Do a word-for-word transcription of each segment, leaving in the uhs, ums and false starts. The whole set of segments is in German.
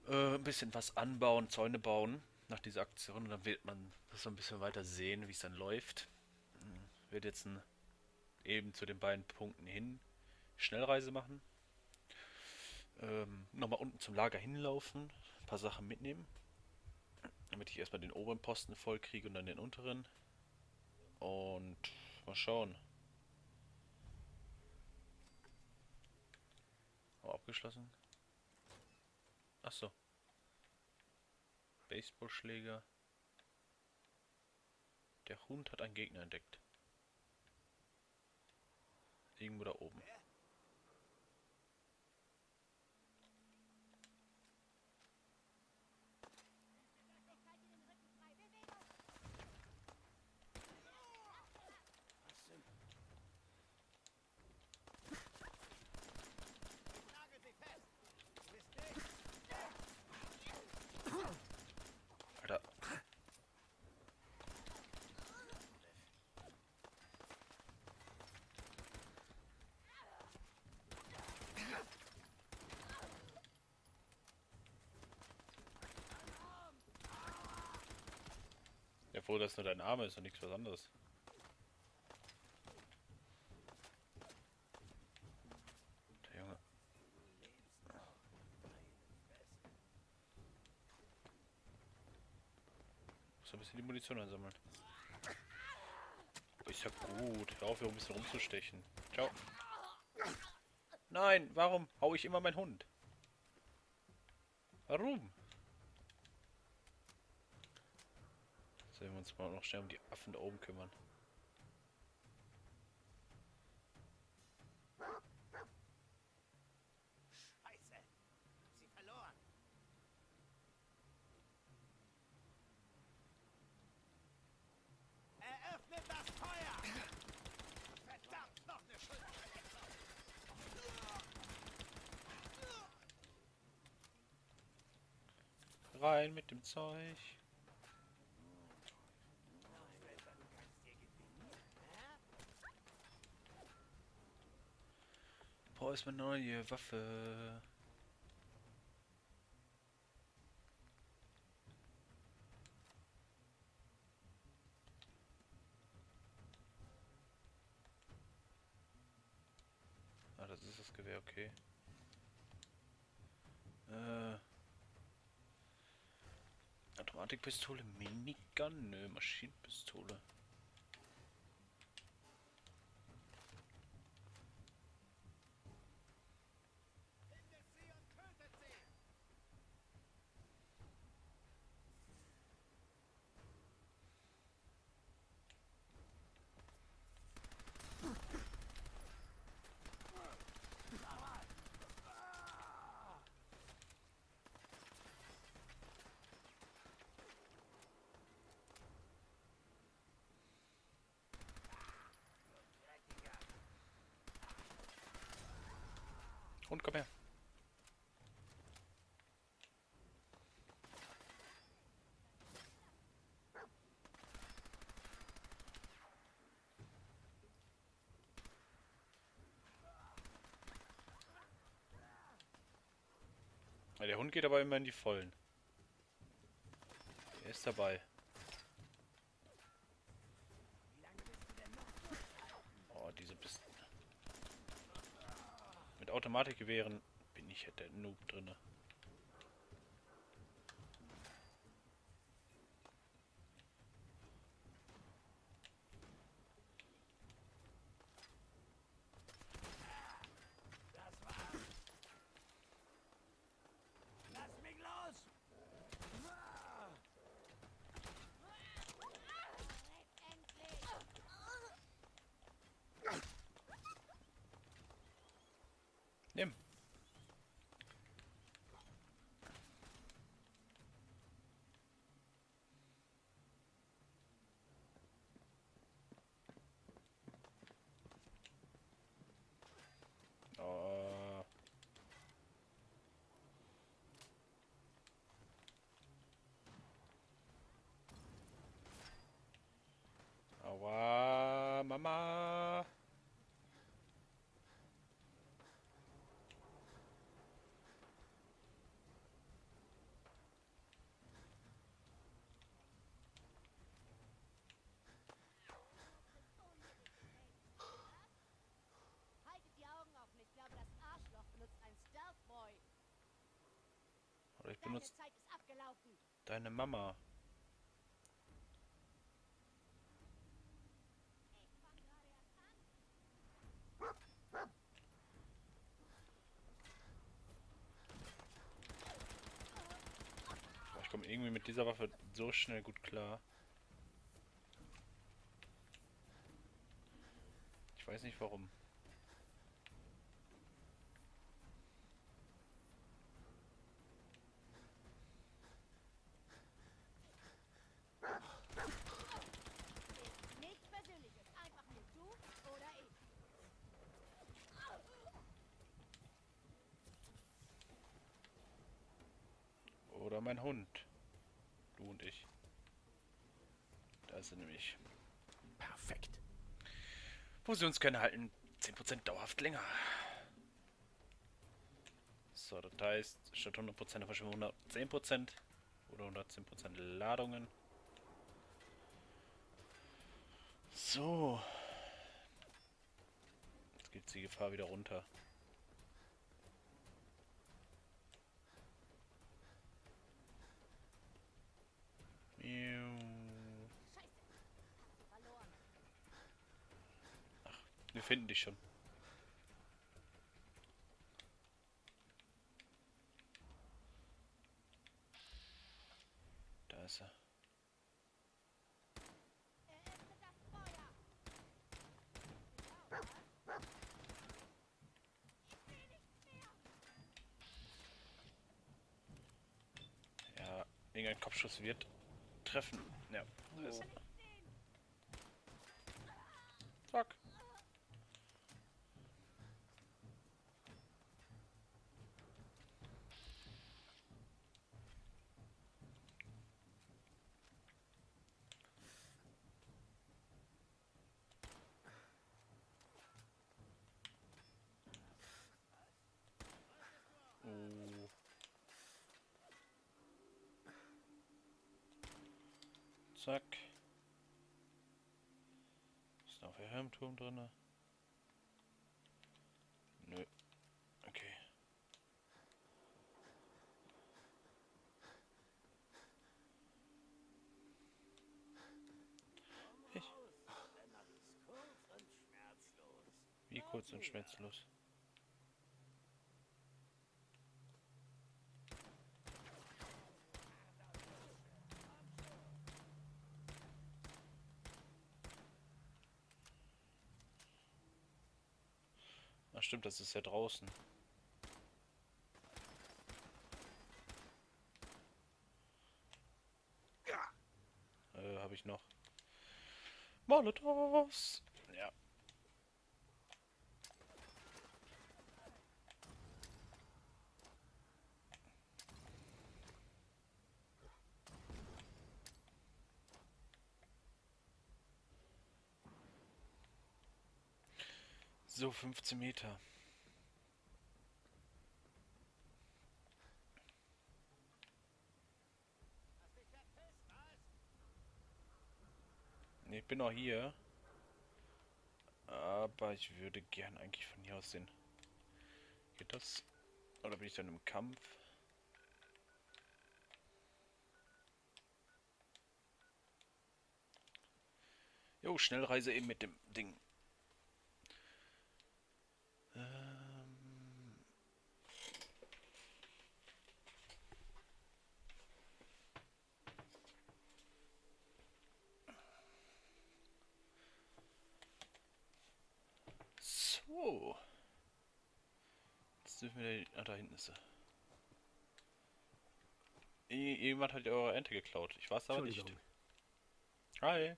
Äh, ein bisschen was anbauen, Zäune bauen nach dieser Aktion und dann wird man das so ein bisschen weiter sehen, wie es dann läuft. Wird jetzt ein, eben zu den beiden Punkten hin Schnellreise machen. Ähm, nochmal unten zum Lager hinlaufen, ein paar Sachen mitnehmen, damit ich erstmal den oberen Posten voll kriege und dann den unteren. Und mal schauen. Oh, abgeschlossen. Achso, Baseballschläger. Der Hund hat einen Gegner entdeckt. Irgendwo da oben. Alter, ja froh, dass nur dein Arm ist und nichts was anderes. Der Junge. Muss ein bisschen die Munition einsammeln. Oh, ist ja gut. Hör auf, hier ein bisschen rumzustechen. Ciao. Nein, warum hau ich immer meinen Hund? Warum? Sollen wir uns mal noch schnell um die Affen da oben kümmern? Scheiße! Sie verloren! Eröffnet das Feuer! Verdammt, noch eine Schuld! Rein mit dem Zeug. Boah, ist meine neue Waffe. Ah, das ist das Gewehr, okay. Äh, Automatikpistole, Minigun, nö, Maschinenpistole. Findet sie und tötet sie! Und komm her. Ja, der Hund geht aber immer in die Vollen. Er ist dabei. Wie lange willst du denn noch durchhalten? Oh, diese Pist mit Automatikgewehren bin ich ja der Noob drinne. Das war's! Lass mich los! Nimm. benutzt Zeit ist abgelaufen. deine Mama. Ich komme irgendwie mit dieser Waffe so schnell gut klar. Ich weiß nicht warum. Nichts Persönliches, einfach nur du oder ich. Oder mein Hund. Du und ich. Da ist er nämlich. Perfekt. Fusionskerne halten zehn Prozent dauerhaft länger. So, das heißt, statt hundert Prozent verschwinden hundertzehn Prozent oder hundertzehn Prozent Ladungen. So. Jetzt geht die Gefahr wieder runter. Miau. Scheiße. Verloren. Wir finden dich schon. Da ist er. Eröffnet das Feuer. Ja, irgendein Kopfschuss wird treffen. Ja, da ist er. Zack. Oh. Zack. Ist noch ein Helmturm drin? Nö. Okay. Ich. Wie kurz und schmerzlos? Ach stimmt, das ist ja draußen. Äh, habe ich noch. Molotovs! Ja. So, fünfzehn Meter. Nee, ich bin noch hier. Aber ich würde gern eigentlich von hier aus sehen. Geht das? Oder bin ich dann im Kampf? Jo, Schnellreise eben mit dem Ding. Ähm so. Jetzt dürfen wir... Ah, da hinten ist er. I- Jemand hat ja eure Ente geklaut. Ich weiß aber nicht. Entschuldigung. Hi.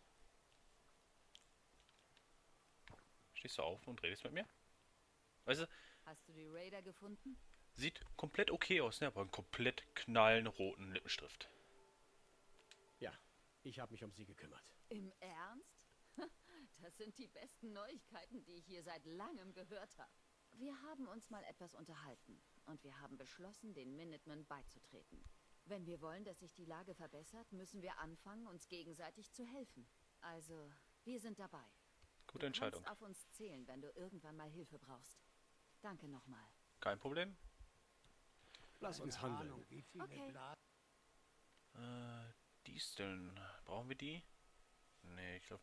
Stehst du auf und redest mit mir? Weißt du, Hast du die Raider gefunden? sieht komplett okay aus, ne? Aber einen komplett knallenroten Lippenstift. Ja, ich habe mich um sie gekümmert. Im Ernst? Das sind die besten Neuigkeiten, die ich hier seit langem gehört habe. Wir haben uns mal etwas unterhalten und wir haben beschlossen, den Minutemen beizutreten. Wenn wir wollen, dass sich die Lage verbessert, müssen wir anfangen, uns gegenseitig zu helfen. Also, wir sind dabei. Gute Du Entscheidung. kannst auf uns zählen, wenn du irgendwann mal Hilfe brauchst. Danke nochmal. Kein Problem. Lass uns Keine handeln. Ahnung, wie viele Okay. Bla- Äh, Disteln. Brauchen wir die? Nee, ich glaube...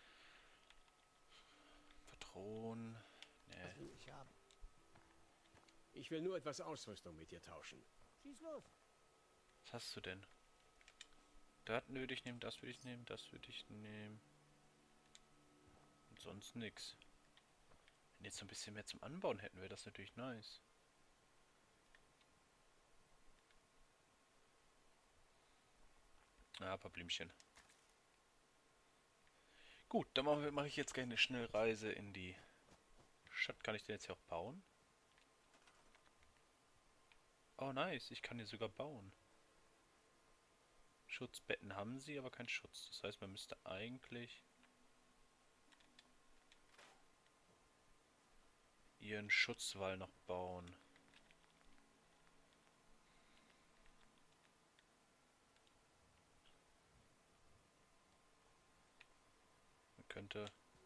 Patronen... Nee. Was will ich haben? Ich will nur etwas Ausrüstung mit dir tauschen. Schieß los. Was hast du denn? Das würde ich nehmen, das würde ich nehmen, das würde ich nehmen. Und sonst nix. Wenn jetzt so ein bisschen mehr zum Anbauen hätten, wäre das natürlich nice. Ah, ein paar Blümchen. Gut, dann mache mach ich jetzt gerne eine Schnellreise in die Stadt. Kann ich den jetzt hier auch bauen? Oh nice, ich kann hier sogar bauen. Schutzbetten haben sie, aber keinen Schutz. Das heißt, man müsste eigentlich ihren Schutzwall noch bauen. Man könnte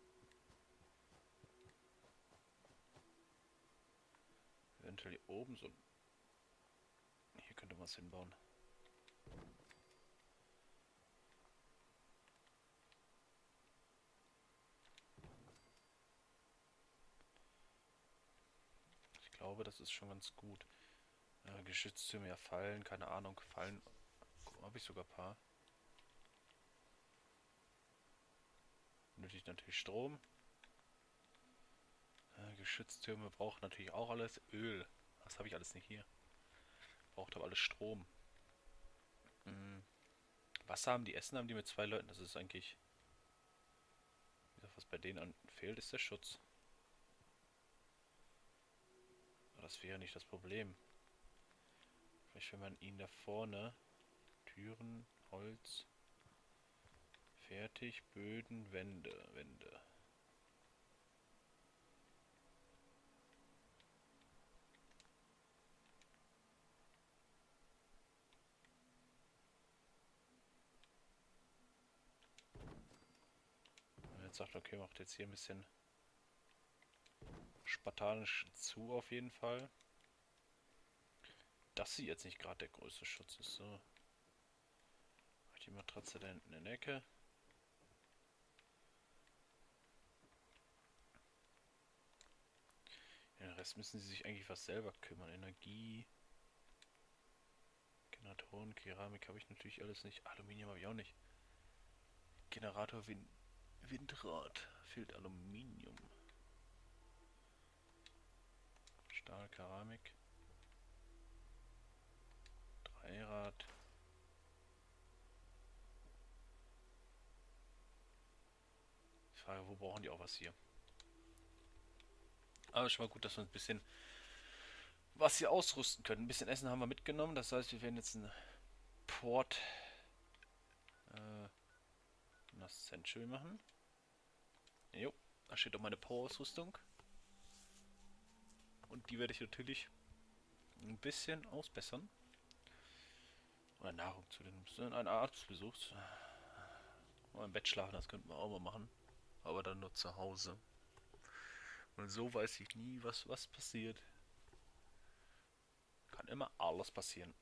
eventuell hier oben so... Hier könnte man es hinbauen. Ich glaube, das ist schon ganz gut. Äh, Geschütztürme, ja, Fallen, keine Ahnung, Fallen habe ich sogar ein paar. Benötigt natürlich Strom. Äh, Geschütztürme braucht natürlich auch alles. Öl, das habe ich alles nicht hier. Braucht aber alles Strom. Hm. Wasser haben die, Essen haben die mit zwei Leuten. Das ist eigentlich... Wie gesagt, was bei denen an fehlt, ist der Schutz. Aber das wäre nicht das Problem. Vielleicht wenn man ihn da vorne... Türen, Holz... Fertig, Böden, Wände, Wände. Jetzt sagt, okay, macht jetzt hier ein bisschen spartanisch zu auf jeden Fall. Dass sie jetzt nicht gerade der größte Schutz ist. So. Die Matratze da hinten in der Ecke. Ja, den Rest müssen sie sich eigentlich was selber kümmern. Energie, Generatoren, Keramik habe ich natürlich alles nicht. Aluminium habe ich auch nicht. Generator, Wind, Windrad, fehlt Aluminium. Stahl, Keramik. Dreirad. Die Frage, wo brauchen die auch was hier? Aber schon mal gut, dass wir ein bisschen was hier ausrüsten können. Ein bisschen Essen haben wir mitgenommen. Das heißt, wir werden jetzt einen Port äh, das Century machen. Jo, da steht auch meine Power-Ausrüstung. Und die werde ich natürlich ein bisschen ausbessern. Oder Nahrung zu den... Ein Arztbesuch. Mal im Bett schlafen, das könnten wir auch mal machen. Aber dann nur zu Hause. Und so weiß ich nie, was, was passiert. Kann immer alles passieren.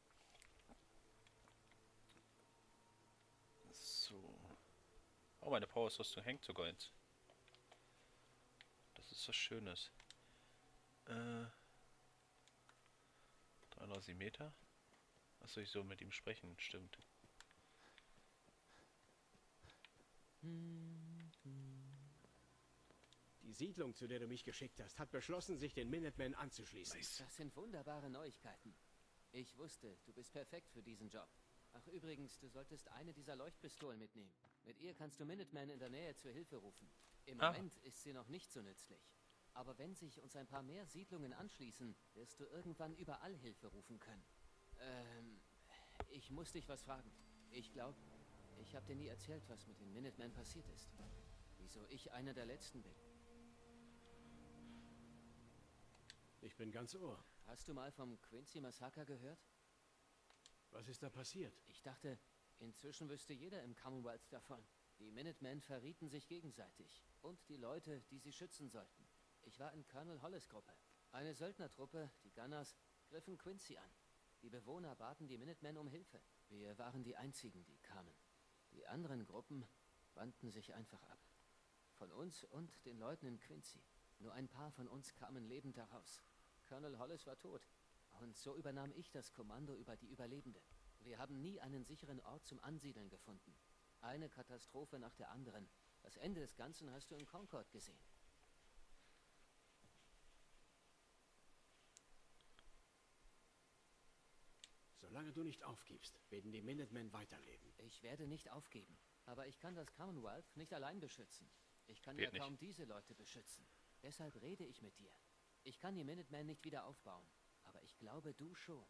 So. Oh, meine Power-Ausrüstung hängt sogar jetzt. Das ist was Schönes. Äh. dreiunddreißig Meter. Was soll ich so mit ihm sprechen? Stimmt. Die Siedlung, zu der du mich geschickt hast, hat beschlossen, sich den Minutemen anzuschließen. Nice. Das sind wunderbare Neuigkeiten. Ich wusste, du bist perfekt für diesen Job. Ach übrigens, du solltest eine dieser Leuchtpistolen mitnehmen. Mit ihr kannst du Minutemen in der Nähe zur Hilfe rufen. Im Ah. Moment ist sie noch nicht so nützlich. Aber wenn sich uns ein paar mehr Siedlungen anschließen, wirst du irgendwann überall Hilfe rufen können. Ähm, ich muss dich was fragen. Ich glaube, ich habe dir nie erzählt, was mit den Minutemen passiert ist. Wieso ich einer der Letzten bin. Ich bin ganz ohr. Hast du mal vom Quincy Massaker gehört? Was ist da passiert? Ich dachte, inzwischen wüsste jeder im Commonwealth davon. Die Minutemen verrieten sich gegenseitig. Und die Leute, die sie schützen sollten. Ich war in Colonel Hollis Gruppe. Eine Söldnertruppe, die Gunners, griffen Quincy an. Die Bewohner baten die Minutemen um Hilfe. Wir waren die einzigen, die kamen. Die anderen Gruppen wandten sich einfach ab. Von uns und den Leuten in Quincy. Nur ein paar von uns kamen lebend daraus. Colonel Hollis war tot. Und so übernahm ich das Kommando über die Überlebenden. Wir haben nie einen sicheren Ort zum Ansiedeln gefunden. Eine Katastrophe nach der anderen. Das Ende des Ganzen hast du in Concord gesehen. Solange du nicht aufgibst, werden die Minutemen weiterleben. Ich werde nicht aufgeben. Aber ich kann das Commonwealth nicht allein beschützen. Ich kann Geht ja nicht. kaum diese Leute beschützen. Deshalb rede ich mit dir. Ich kann die Minutemen nicht wieder aufbauen. Aber ich glaube, du schon.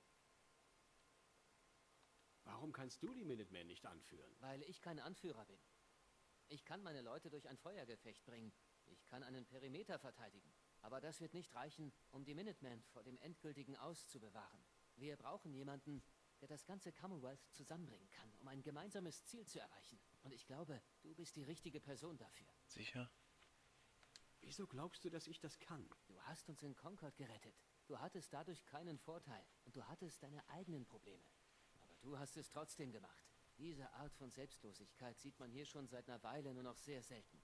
Warum kannst du die Minutemen nicht anführen? Weil ich kein Anführer bin. Ich kann meine Leute durch ein Feuergefecht bringen. Ich kann einen Perimeter verteidigen. Aber das wird nicht reichen, um die Minutemen vor dem endgültigen Aus zu bewahren. Wir brauchen jemanden, der das ganze Commonwealth zusammenbringen kann, um ein gemeinsames Ziel zu erreichen. Und ich glaube, du bist die richtige Person dafür. Sicher? Wieso glaubst du, dass ich das kann? Du hast uns in Concord gerettet. Du hattest dadurch keinen Vorteil und du hattest deine eigenen Probleme. Aber du hast es trotzdem gemacht. Diese Art von Selbstlosigkeit sieht man hier schon seit einer Weile nur noch sehr selten.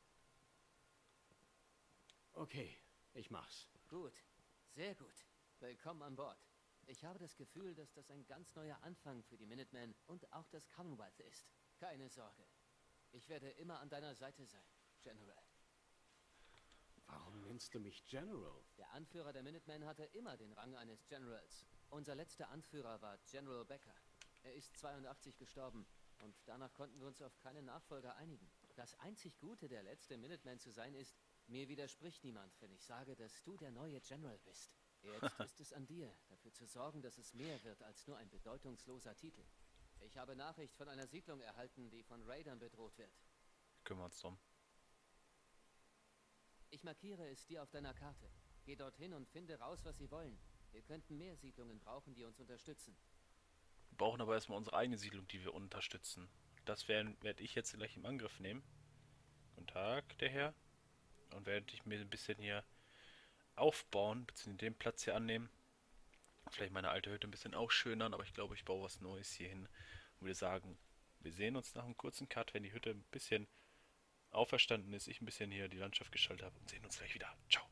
Okay, ich mach's. Gut, sehr gut. Willkommen an Bord. Ich habe das Gefühl, dass das ein ganz neuer Anfang für die Minutemen und auch das Commonwealth ist. Keine Sorge. Ich werde immer an deiner Seite sein, General. Warum nennst du mich General? Der Anführer der Minutemen hatte immer den Rang eines Generals. Unser letzter Anführer war General Becker. Er ist zweiundachtzig gestorben und danach konnten wir uns auf keinen Nachfolger einigen. Das einzig Gute, der letzte Minuteman zu sein, ist, mir widerspricht niemand, wenn ich sage, dass du der neue General bist. Jetzt ist es an dir, dafür zu sorgen, dass es mehr wird als nur ein bedeutungsloser Titel. Ich habe Nachricht von einer Siedlung erhalten, die von Raidern bedroht wird. Kümmern wir uns drum. Ich markiere es dir auf deiner Karte. Geh dorthin und finde raus, was sie wollen. Wir könnten mehr Siedlungen brauchen, die uns unterstützen. Wir brauchen aber erstmal unsere eigene Siedlung, die wir unterstützen. Das werde ich jetzt gleich im Angriff nehmen. Guten Tag, der Herr. Und werde ich mir ein bisschen hier aufbauen, beziehungsweise den Platz hier annehmen. Vielleicht meine alte Hütte ein bisschen ausschönern, aber ich glaube, ich baue was Neues hier hin. Und würde sagen, wir sehen uns nach einem kurzen Cut, wenn die Hütte ein bisschen auferstanden ist, ich ein bisschen hier die Landschaft gestaltet habe und sehen uns gleich wieder. Ciao.